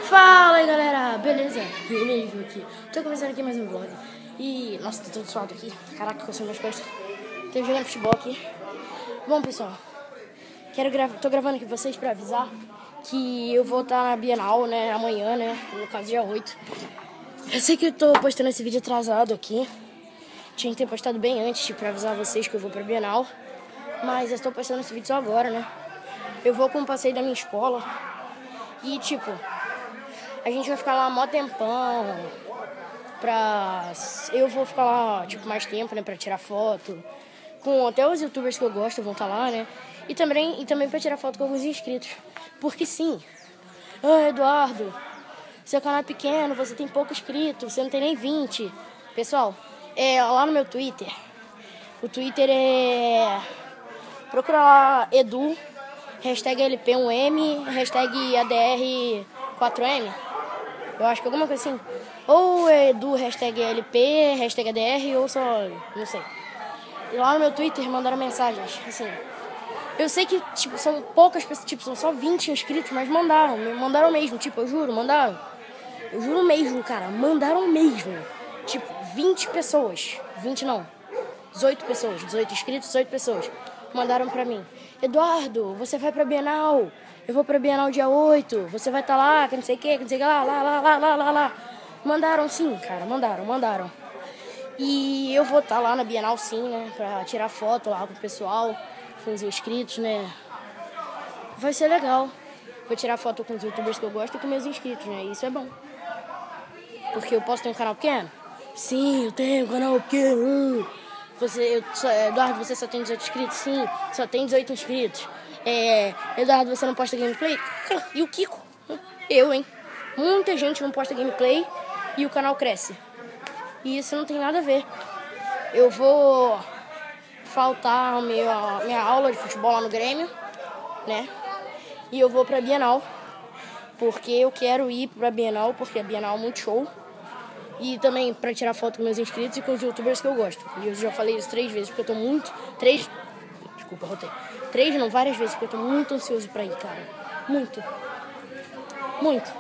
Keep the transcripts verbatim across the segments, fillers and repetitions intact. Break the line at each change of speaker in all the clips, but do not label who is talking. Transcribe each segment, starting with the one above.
Fala aí galera, beleza? Guilherme aqui. Tô começando aqui mais um vlog. E, nossa, tô todo suado aqui. Caraca, coçando minhas costas. Tô jogando futebol aqui. Bom pessoal, quero gravar, tô gravando aqui pra vocês pra avisar que eu vou estar na Bienal, né, amanhã, né, no caso dia oito. Eu sei que eu tô postando esse vídeo atrasado aqui. Tinha que ter postado bem antes, tipo, pra avisar vocês que eu vou pra Bienal. Mas eu estou postando esse vídeo só agora, né. Eu vou com um passeio da minha escola. E, tipo, a gente vai ficar lá mó tempão. Pra... Eu vou ficar lá, tipo, mais tempo, né, pra tirar foto. Com até os youtubers que eu gosto vão estar lá, né. E também, e também pra tirar foto com alguns inscritos. Porque sim. Ah, Eduardo, seu canal é pequeno, você tem pouco inscrito, você não tem nem vinte. Pessoal, é lá no meu Twitter. O Twitter é... Procura lá Edu, hashtag L P um M, hashtag A D R quatro M. Eu acho que alguma coisa assim. Ou é Edu, hashtag L P, hashtag A D R, ou só... não sei. E lá no meu Twitter mandaram mensagens, assim... Eu sei que, tipo, são poucas pessoas, tipo, são só vinte inscritos, mas mandaram, mandaram mesmo, tipo, eu juro, mandaram. Eu juro mesmo, cara, mandaram mesmo. Tipo, vinte pessoas, vinte não, dezoito pessoas, dezoito inscritos, dezoito pessoas. Mandaram pra mim, Eduardo, você vai pra Bienal, eu vou pra Bienal dia oito, você vai estar tá lá, que não sei o que, que não sei o que, lá, lá, lá, lá, lá, lá, lá. Mandaram sim, cara, mandaram, mandaram. E eu vou estar tá lá na Bienal sim, né, pra tirar foto lá com o pessoal, com os inscritos, né. Vai ser legal. Vou tirar foto com os youtubers que eu gosto e com meus inscritos, né, isso é bom. Porque eu posso ter um canal pequeno? Sim, eu tenho um canal pequeno. Você, eu, só, Eduardo, você só tem dezoito inscritos? Sim, só tem dezoito inscritos. É, Eduardo, você não posta gameplay? E o Kiko? Eu, hein? Muita gente não posta gameplay e o canal cresce. E isso não tem nada a ver. Eu vou faltar a minha, minha aula de futebol lá no Grêmio, né? E eu vou pra Bienal. Porque eu quero ir pra Bienal, porque a Bienal é muito show. E também pra tirar foto com meus inscritos e com os youtubers que eu gosto. E eu já falei isso três vezes, porque eu tô muito... Três... Desculpa, rotei. Três não, várias vezes, porque eu tô muito ansioso pra ir, cara. Muito. Muito.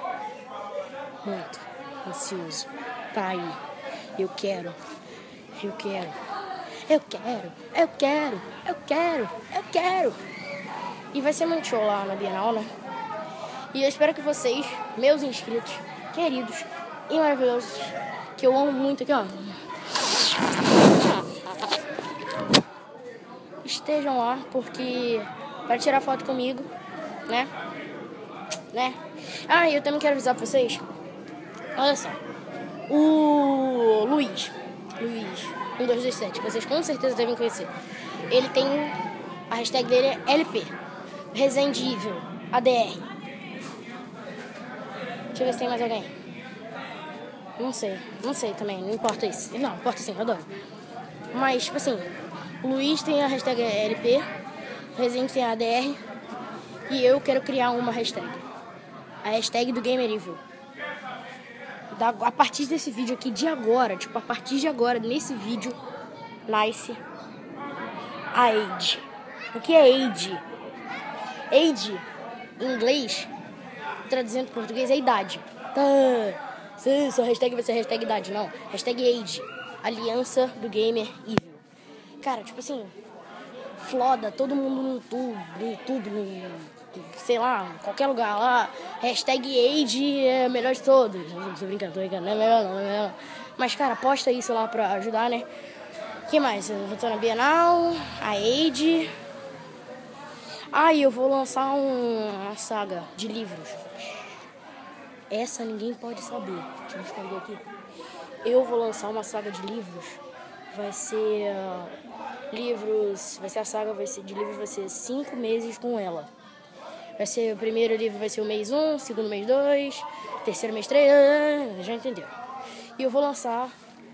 Muito ansioso pra ir. Eu quero. Eu quero. Eu quero. Eu quero. Eu quero. Eu quero. E vai ser muito show lá na Bienal, né? E eu espero que vocês, meus inscritos, queridos e maravilhosos, que eu amo muito aqui, ó, estejam lá, porque para tirar foto comigo, né? Né? Ah, e eu também quero avisar pra vocês. Olha só. O Luiz. Luiz. um dois dois sete. Vocês com certeza devem conhecer. Ele tem... A hashtag dele é L P. Resendível. A D R. Deixa eu ver se tem mais alguém. Não sei, não sei também, não importa isso. Não, importa sim, eu adoro. Mas, tipo assim, o Luiz tem a hashtag L P, o Resende tem a A D R, e eu quero criar uma hashtag. A hashtag do Gamer Evil. Da, a partir desse vídeo aqui, de agora, tipo, a partir de agora, nesse vídeo, nasce a Age. O que é Age? Age, em inglês, traduzindo para português, é idade. Tá. Sim, sua hashtag vai ser hashtag idade, não. Hashtag Age, Aliança do Gamer Evil. Cara, tipo assim, floda todo mundo no YouTube, no YouTube, no, sei lá, em qualquer lugar lá. Hashtag Age é melhor de todos. Tô brincando, tô brincando, não é melhor não, não é melhor não. Mas, cara, posta isso lá pra ajudar, né? O que mais? Eu tô na Bienal, a Age. Ah, e eu vou lançar um, uma saga de livros. Essa ninguém pode saber. Deixa eu esconder aqui. Eu vou lançar uma saga de livros. Vai ser uh, livros. Vai ser a saga vai ser, de livros. Vai ser cinco meses com ela. Vai ser o primeiro livro vai ser o mês um, segundo mês dois, terceiro mês três. Já entendeu? E eu vou lançar.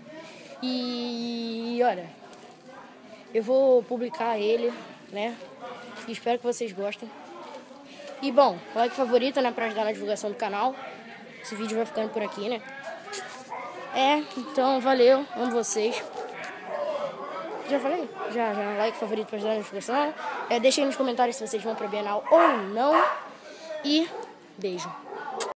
E olha, eu vou publicar ele, né? E espero que vocês gostem. E bom, like favorito, né? Pra ajudar na divulgação do canal. Esse vídeo vai ficando por aqui, né? É, então valeu, amo vocês. Já falei? Já, já. Like favorito pra ajudar na divulgação. É, deixem aí nos comentários se vocês vão pra Bienal ou não. E beijo.